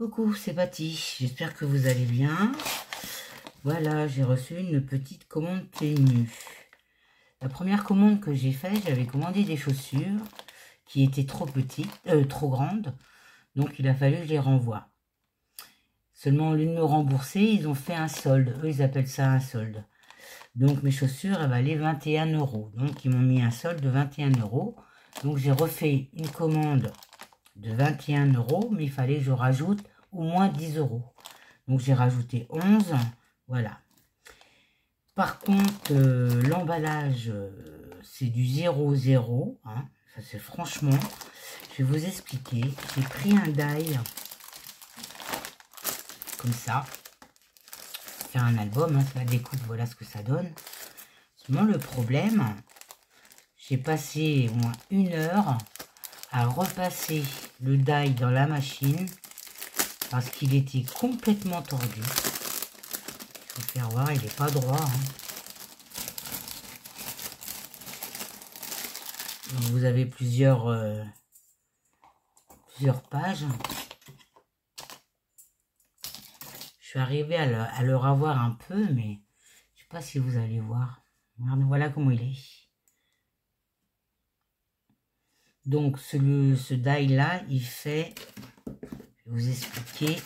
Coucou, c'est Patty, j'espère que vous allez bien. Voilà, j'ai reçu une petite commande Temu. La première commande que j'ai faite, j'avais commandé des chaussures qui étaient trop petites, trop grandes, donc il a fallu que je les renvoie. Seulement, au lieu de me rembourser, ils ont fait un solde. Eux, ils appellent ça un solde. Donc, mes chaussures, elles valaient 21 €. Donc, ils m'ont mis un solde de 21 €. Donc, j'ai refait une commande de 21 €, mais il fallait que je rajoute au moins 10 €. Donc, j'ai rajouté 11. Voilà. Par contre, l'emballage, c'est du 0,0. Hein. Ça, c'est franchement... Je vais vous expliquer. J'ai pris un die comme ça. Faire un album, hein, la découpe, voilà ce que ça donne. Seulement le problème, j'ai passé au moins 1 heure à repasser le die dans la machine parce qu'il était complètement tordu. Il faut faire voir, il n'est pas droit. Hein. Donc vous avez plusieurs pages. Je suis arrivée à le revoir un peu, mais je ne sais pas si vous allez voir. Regardez, voilà comment il est. Donc ce die là, il fait, je vais vous expliquer,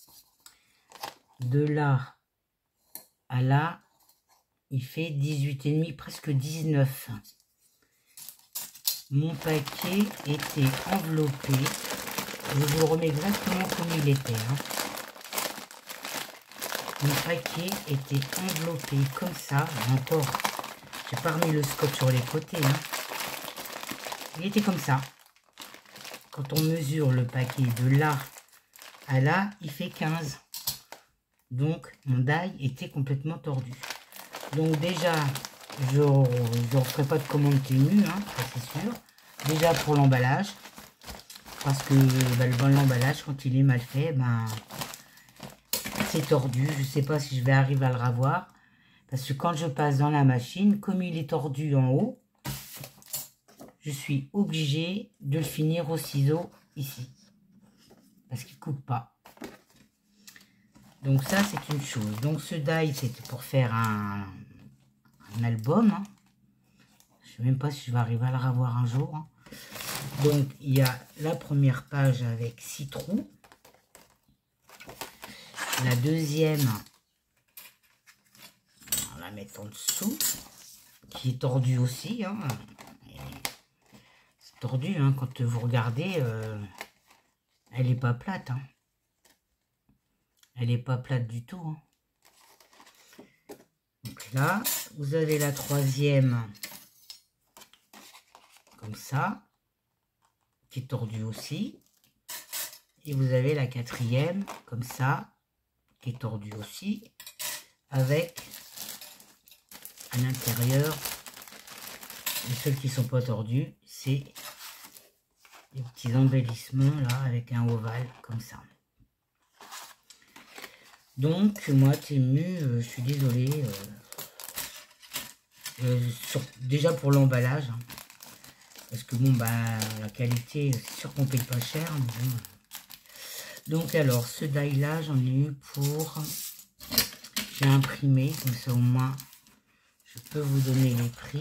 de là à là, il fait 18,5, presque 19. Mon paquet était enveloppé. Je vous le remets exactement comme il était. Hein. Mon paquet était enveloppé comme ça. Encore, j'ai pas remis le scotch sur les côtés. Hein. Il était comme ça. Quand on mesure le paquet de là à là, il fait 15. Donc, mon die était complètement tordu. Donc déjà, je ne ferai pas de commande Temu, hein, ça c'est sûr. Déjà pour l'emballage. Parce que l'emballage, quand il est mal fait, c'est tordu. Je ne sais pas si je vais arriver à le revoir. Parce que quand je passe dans la machine, comme il est tordu en haut, je suis obligée de le finir au ciseau ici. Parce qu'il ne coupe pas. Donc ça, c'est une chose. Donc ce die, c'était pour faire un album. Hein. Je ne sais même pas si je vais arriver à le revoir un jour. Hein. Donc il y a la première page avec 6 trous. La deuxième, on va la mettre en dessous, qui est tordue aussi. Hein. C'est tordu, hein, quand vous regardez, elle n'est pas plate. Hein. Elle n'est pas plate du tout. Hein. Donc là, vous avez la troisième, comme ça, qui est tordue aussi. Et vous avez la quatrième, comme ça, qui est tordue aussi, avec à l'intérieur, les seuls qui ne sont pas tordus, c'est les petits embellissements là, avec un ovale, comme ça. Donc, moi, Temu, je suis désolée, déjà pour l'emballage, hein, parce que bon, la qualité, c'est sûr qu'on paye pas cher, mais bon. Donc, alors, ce die-là, j'en ai eu pour... J'ai imprimé, comme ça, au moins, je peux vous donner les prix.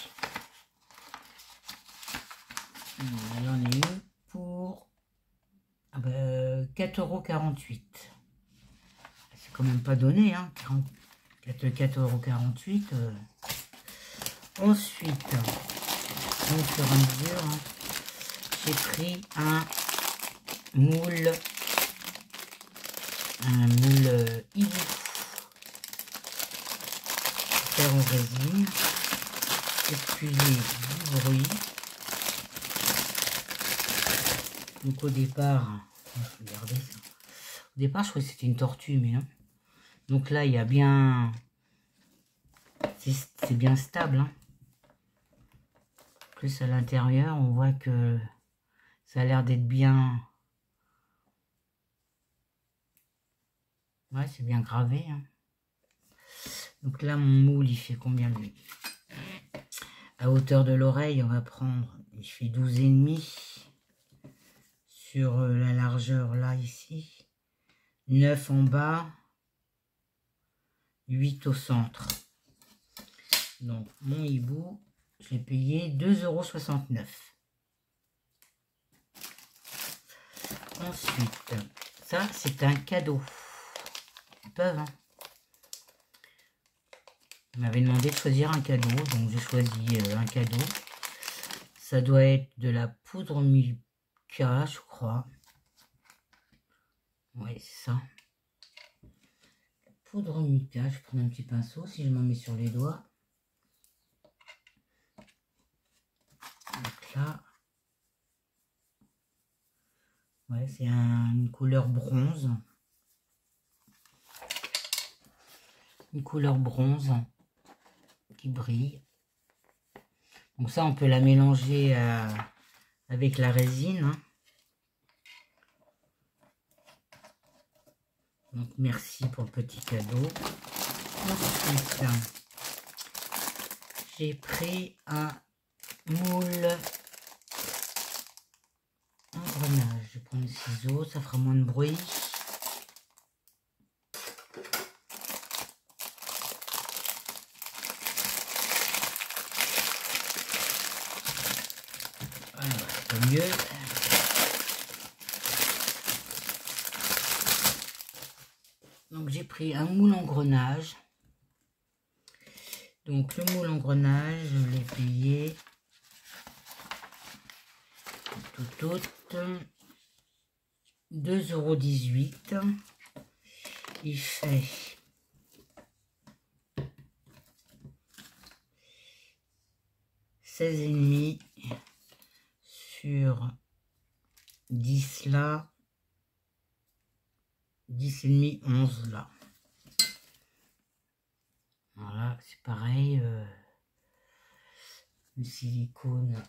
J'en ai eu pour 4,48 €. C'est quand même pas donné, hein, 4,48 €. Ensuite, au fur et à mesure, hein, j'ai pris un moule hibou faire en résine. Excusez du bruit. Donc au départ, regardez ça. Au départ, je croyais que c'était une tortue, mais non. Donc là, il y a bien... C'est bien stable. Hein. Plus à l'intérieur, on voit que ça a l'air d'être bien... Ouais, c'est bien gravé. Hein. Donc là, mon moule, il fait combien lui? À hauteur de l'oreille, on va prendre... Il fait 12,5 sur la largeur là, ici. 9 en bas, 8 au centre. Donc mon hibou, je l'ai payé 2,69 €. Ensuite, ça c'est un cadeau. Ils peuvent, hein. Ils m'avaient demandé de choisir un cadeau, donc j'ai choisi un cadeau. Ça doit être de la poudre Milka, je crois. Oui, c'est ça. Poudre Milka, je prends un petit pinceau si je m'en mets sur les doigts. Donc là, ouais, c'est une couleur bronze. Une couleur bronze qui brille. Donc ça, on peut la mélanger avec la résine, hein. Donc merci pour le petit cadeau. Ensuite, j'ai pris un moule engrenage. Je prends le ciseau, ça fera moins de bruit. Voilà, c'est pas mieux. Donc j'ai pris un moule engrenage. Donc le moule engrenage, je l'ai payé tout 2,18 €. Il fait 16,5 sur 10 là, 10,5, 11 là. Voilà, c'est pareil. Le silicone,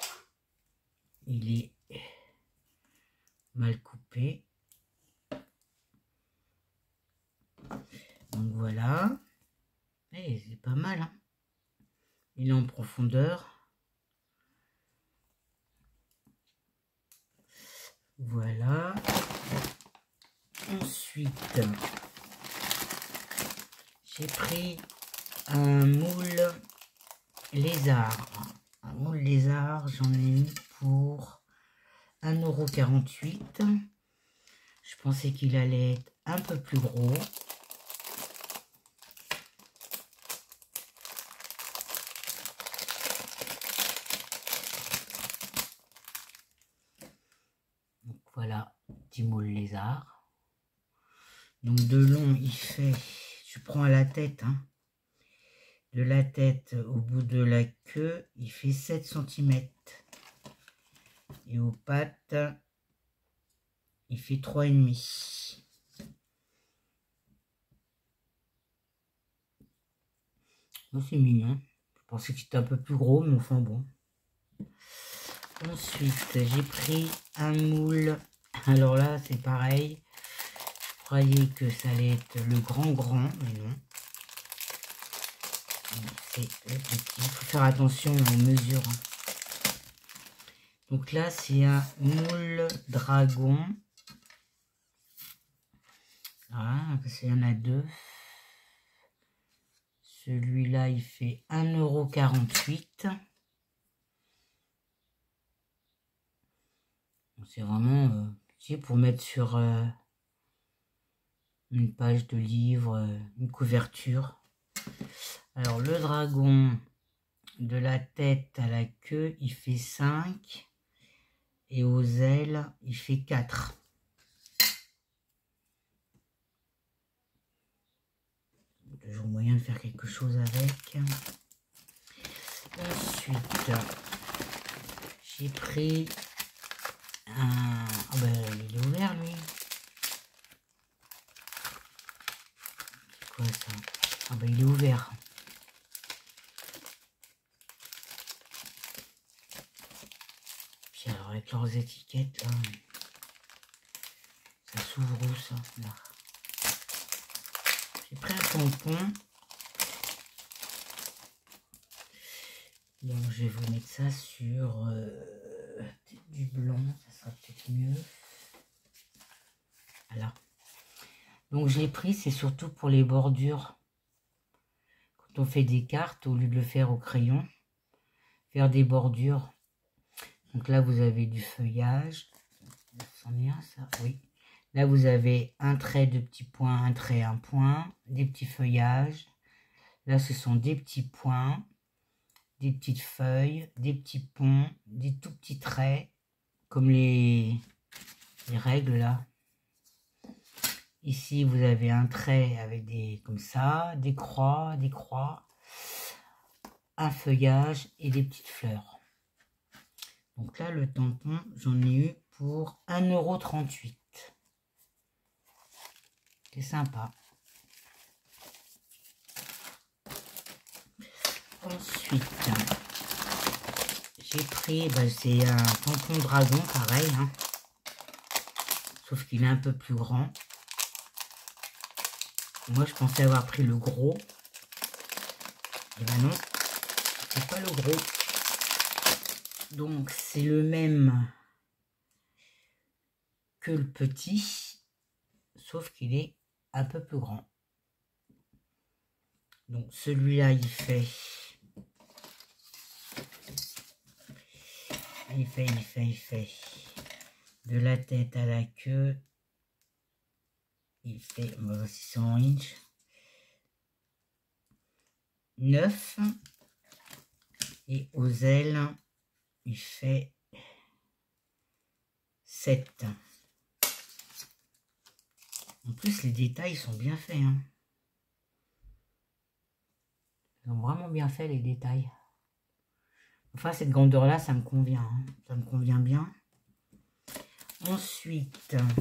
il est mal coupé. Donc voilà. Et c'est pas mal, hein. Il est en profondeur. Voilà. Ensuite, j'ai pris un moule lézard. Un moule lézard, j'en ai eu pour 1,48 €. Je pensais qu'il allait être un peu plus gros. Donc voilà, petit moule lézard. Donc de long, il fait, je prends à la tête, hein. De la tête au bout de la queue, il fait 7 cm. Et aux pattes, il fait 3,5 €. Oh, c'est mignon. Je pensais que c'était un peu plus gros, mais enfin bon. Ensuite, j'ai pris un moule. Alors là, c'est pareil. Je croyais que ça allait être le grand, mais non. C'est le petit. Il faut faire attention aux mesures. Donc là, c'est un moule dragon. Voilà, parce qu'il y en a deux. Celui-là, il fait 1,48 €. C'est vraiment pour mettre sur une page de livre, une couverture. Alors, le dragon, de la tête à la queue, il fait 5. Et aux ailes, il fait 4. Toujours moyen de faire quelque chose avec. Ensuite, j'ai pris un... Oh ben, il est ouvert, lui. C'est quoi ça? Ah ben, il est ouvert. Puis alors, avec leurs étiquettes, là, ça s'ouvre où, ça? Là. J'ai pris un tampon. Donc je vais vous mettre ça sur du blanc, ça sera peut-être mieux. Voilà. Donc j'ai pris, c'est surtout pour les bordures. Quand on fait des cartes, au lieu de le faire au crayon, faire des bordures. Donc là, vous avez du feuillage. C'en est un, ça? Oui. Là, vous avez un trait, deux petits points, un trait, un point, des petits feuillages. Là, ce sont des petits points, des petites feuilles, des petits ponts, des tout petits traits, comme les règles là. Ici, vous avez un trait avec des comme ça, des croix, un feuillage et des petites fleurs. Donc là, le tampon, j'en ai eu pour 1,38 €. C'est sympa. Ensuite, j'ai pris, c'est un tampon dragon, pareil, hein, sauf qu'il est un peu plus grand. Moi, je pensais avoir pris le gros. Et ben non, c'est pas le gros. Donc, c'est le même que le petit, sauf qu'il est un peu plus grand. Donc, celui-là, il fait de la tête à la queue. Il fait 600 inches. 9. Et aux ailes, il fait 7. En plus, les détails sont bien faits. Hein. Ils ont vraiment bien fait les détails. Enfin, cette grandeur-là, ça me convient. Hein. Ça me convient bien. Ensuite,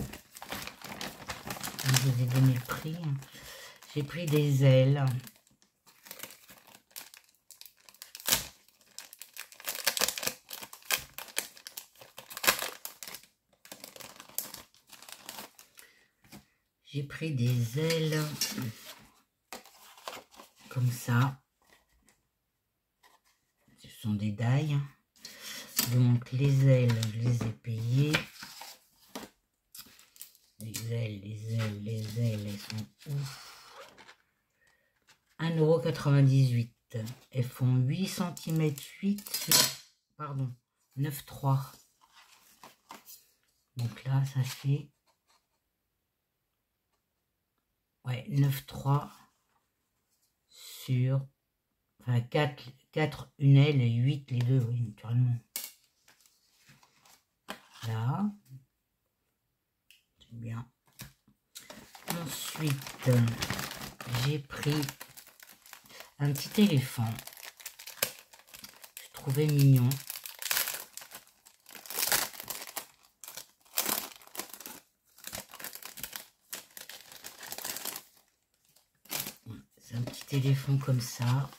je vous ai donné le prix. J'ai pris des ailes. J'ai pris des ailes comme ça. Ce sont des dailles. Donc les ailes, je les ai payées. Les ailes, elles sont ouf. 1,98 €. Elles font 8 cm 8, pardon, 9,3. Donc là, ça fait 9,3 sur, enfin 4 une aile et 8 les deux, oui, naturellement. Là, c'est bien. Ensuite, j'ai pris un petit éléphant. Je trouvais mignon. C'est un petit éléphant comme ça.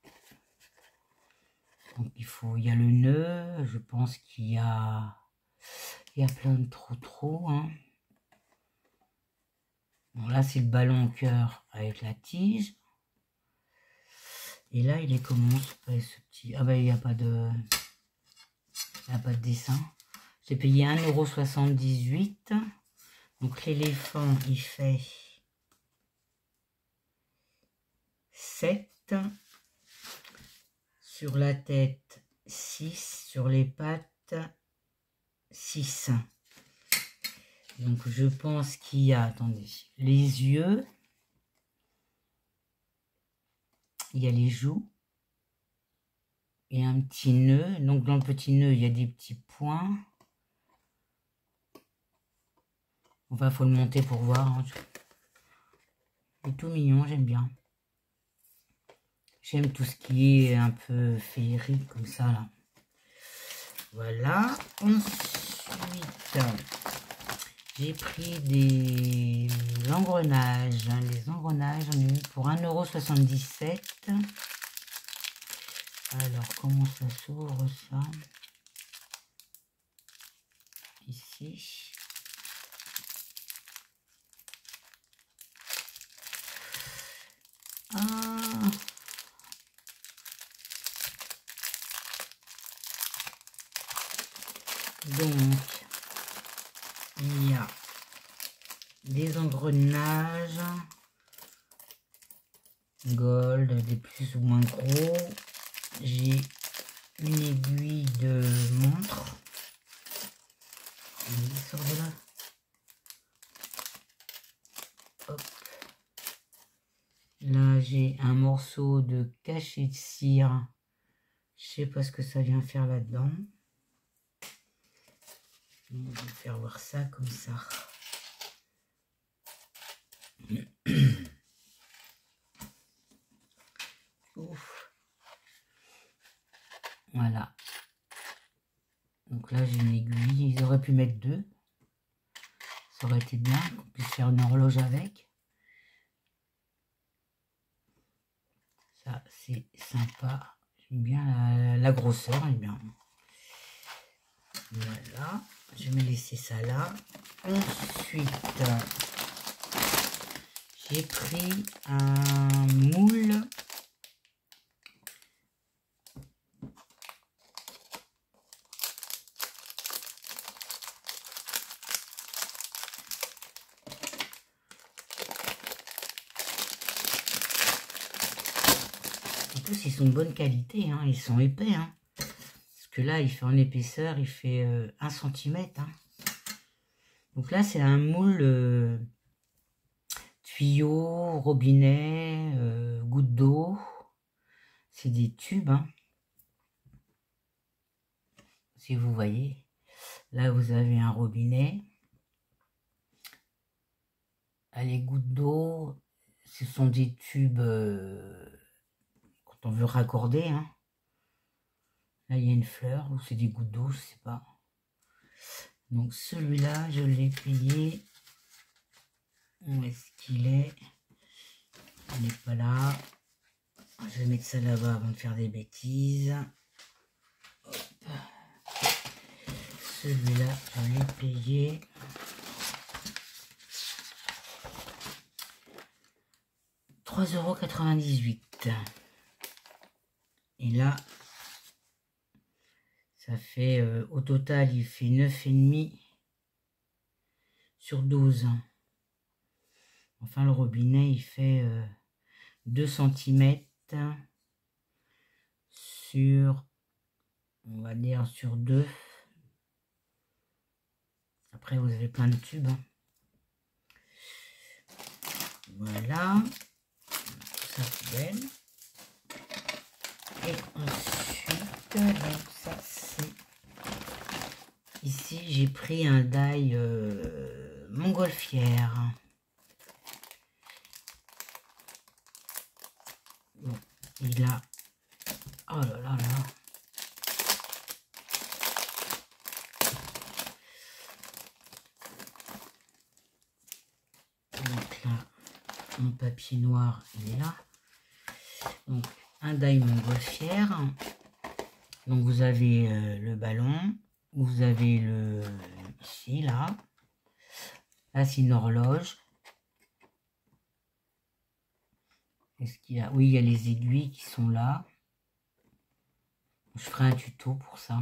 Donc il y a le nœud, je pense qu'il y a plein de trous, hein. Bon, là c'est le ballon au cœur avec la tige. Et là il est comment ce petit. Ah ben il n'y a pas de. Il n'y a pas de dessin. J'ai payé 1,78 €. Donc l'éléphant il fait 7. Sur la tête 6. Sur les pattes 6. Donc je pense qu'il y a, attendez, les yeux, il y a les joues et un petit nœud. Donc dans le petit nœud, il y a des petits points. Enfin, faut le monter pour voir. Hein. C'est tout mignon, j'aime bien. J'aime tout ce qui est un peu féerique comme ça là. Voilà. Ensuite, j'ai pris des engrenages. Les engrenages, j'en ai eu pour 1,77 €. Alors, comment ça s'ouvre ça? Ici. Ah. Donc, il y a des des engrenages. Gold, des plus ou moins gros. J'ai une aiguille de montre. Il sort de là. Hop. Là, j'ai un morceau de cachet de cire. Je sais pas ce que ça vient faire là-dedans. On va faire voir ça comme ça. Ouf. Voilà. Donc là, j'ai une aiguille. Ils auraient pu mettre 2. Ça aurait été bien qu'on puisse faire une horloge avec. Ça, c'est sympa. J'aime bien la grosseur. Eh bien. Voilà. Je vais me laisser ça là. Ensuite, j'ai pris un moule. En plus, ils sont de bonne qualité, hein. Ils sont épais, hein. Parce que là, il fait en épaisseur, il fait 1 cm. Hein. Donc là, c'est un moule tuyau, robinet, goutte d'eau. C'est des tubes, hein. Si vous voyez. Là, vous avez un robinet. Les gouttes d'eau, ce sont des tubes quand on veut raccorder, hein. Là, il y a une fleur, ou c'est des gouttes d'eau, je sais pas. Donc, celui-là, je l'ai payé. Où est-ce qu'il est? Il n'est pas là. Je vais mettre ça là-bas avant de faire des bêtises. Hop. Celui-là, je l'ai payé. €3,98. Et là, ça fait, au total, il fait 9,5 sur 12. Enfin, le robinet, il fait 2 cm sur, on va dire, sur 2. Après, vous avez plein de tubes. Hein. Voilà. Ça, poubelle. Et ensuite, donc ça, c'est... Ici, j'ai pris un die montgolfière. Bon, il a... Oh là là là. Donc là, mon papier noir, il est là. Donc, un die montgolfière. Donc, vous avez le ballon. Vous avez le... Ici, là. Là, c'est une horloge. Est-ce qu'il y a... Oui, il y a les aiguilles qui sont là. Je ferai un tuto pour ça.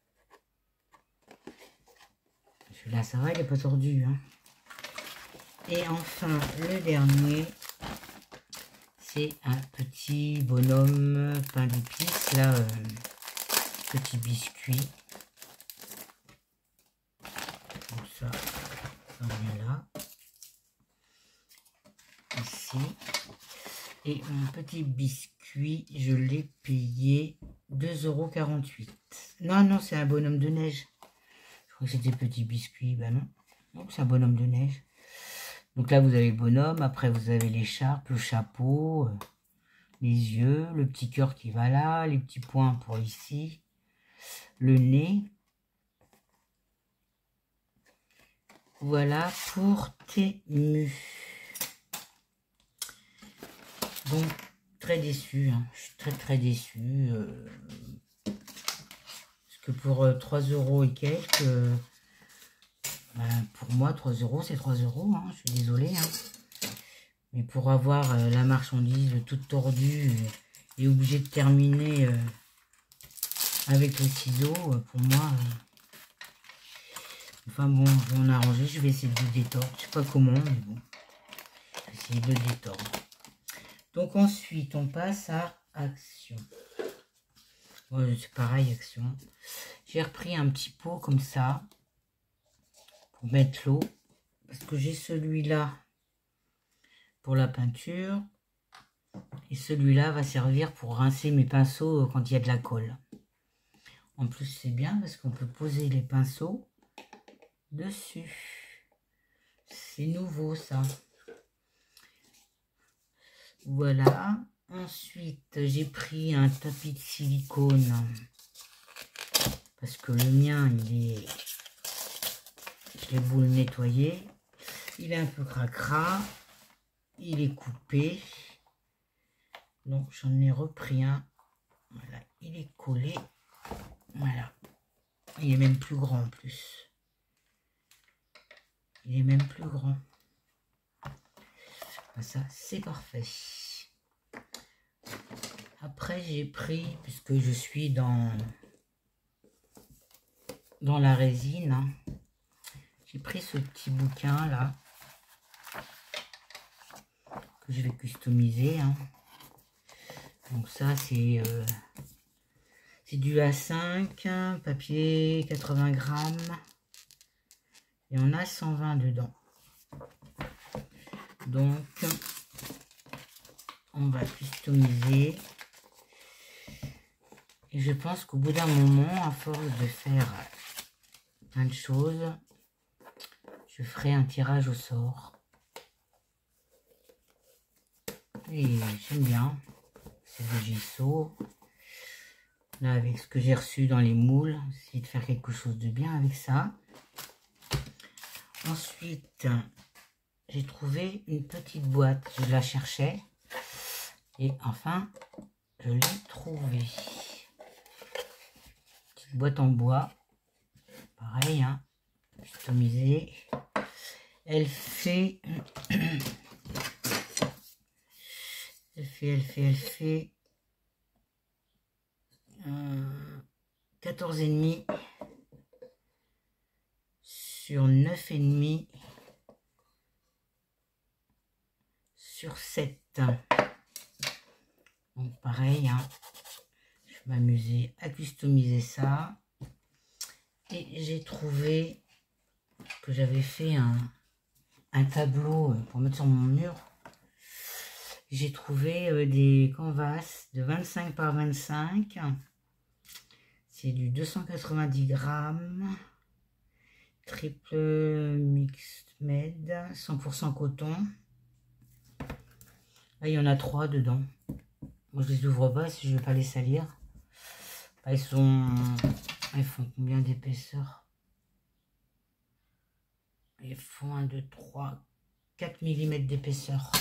Là, ça va, il n'est pas tordu. Hein. Et enfin, le dernier, c'est un petit bonhomme pain d'épices. Là, petit biscuit. Donc ça vient là. Ici. Et mon petit biscuit, je l'ai payé 2,48 €. Non, non, c'est un bonhomme de neige. Je crois que c'était petit biscuit. Ben non. Donc c'est un bonhomme de neige. Donc là, vous avez le bonhomme. Après, vous avez l'écharpe, le chapeau, les yeux, le petit cœur qui va là, les petits points pour ici, le nez. Voilà pour Temu. Donc, très déçu. Hein. Je suis très déçu. Parce que pour 3 € et quelques, ben, pour moi, 3 €, c'est 3 €. Hein. Je suis désolée. Hein. Mais pour avoir la marchandise toute tordue et obligée de terminer avec le ciseau, pour moi, Enfin bon, je vais en arranger. Je vais essayer de le détordre. Je sais pas comment, mais bon. Je vais essayer de le détordre. Donc ensuite, on passe à action. Ouais, c'est pareil, action. J'ai repris un petit pot comme ça pour mettre l'eau. Parce que j'ai celui-là pour la peinture. Et celui-là va servir pour rincer mes pinceaux quand il y a de la colle. En plus, c'est bien parce qu'on peut poser les pinceaux dessus. C'est nouveau, ça. Voilà. Ensuite, j'ai pris un tapis de silicone. Parce que le mien, il est... Je l'ai beau le nettoyer. Il est un peu cracra. Il est coupé. Donc, j'en ai repris un. Voilà, il est collé. Voilà. Il est même plus grand en plus. Il est même plus grand. Ça, c'est parfait. Après, j'ai pris, puisque je suis dans la résine, hein, j'ai pris ce petit bouquin là, que je vais customiser. Hein. Donc ça, c'est du A5, papier 80 grammes. Et on a 120 dedans. Donc, on va customiser. Et je pense qu'au bout d'un moment, à force de faire plein de choses, je ferai un tirage au sort. Et j'aime bien. C'est de JSO. Là, avec ce que j'ai reçu dans les moules, essayer de faire quelque chose de bien avec ça. Ensuite, j'ai trouvé une petite boîte. Je la cherchais. Et enfin, je l'ai trouvée. Petite boîte en bois. Pareil, hein. Customisée. Elle fait... Elle fait 14,5 sur 9,5 sur 7. Donc pareil, hein, je vais m'amuser à customiser ça. Et j'ai trouvé que j'avais fait un tableau pour mettre sur mon mur. J'ai trouvé des canvas de 25 par 25. C'est du 290 grammes. Triple mixed made. 100% coton. Là, il y en a 3 dedans. Moi, je les ouvre pas si je ne veux pas les salir. Là, ils font combien d'épaisseur? Ils font 1, 2, 3, 4 mm d'épaisseur.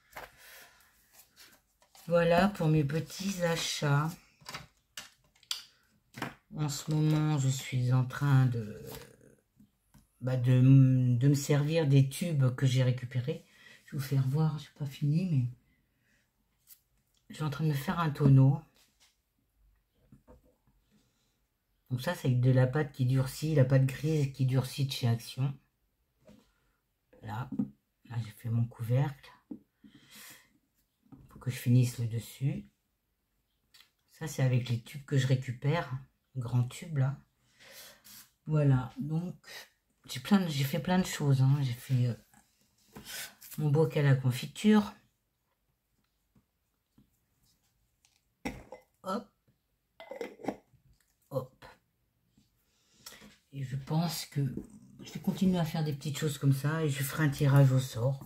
Voilà pour mes petits achats. En ce moment, je suis en train de me servir des tubes que j'ai récupérés. Je vais vous faire voir, je n'ai pas fini, mais je suis en train de me faire un tonneau. Donc ça, c'est de la pâte qui durcit, la pâte grise qui durcit de chez Action. Là j'ai fait mon couvercle. Que je finisse le dessus. Ça, c'est avec les tubes que je récupère, grands tubes là. Voilà, donc j'ai fait plein de choses. Hein. J'ai fait mon bocal à confiture. Hop, hop. Et je pense que je vais continuer à faire des petites choses comme ça et je ferai un tirage au sort.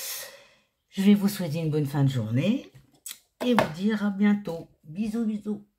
Je vais vous souhaiter une bonne fin de journée et vous dire à bientôt. Bisous, bisous.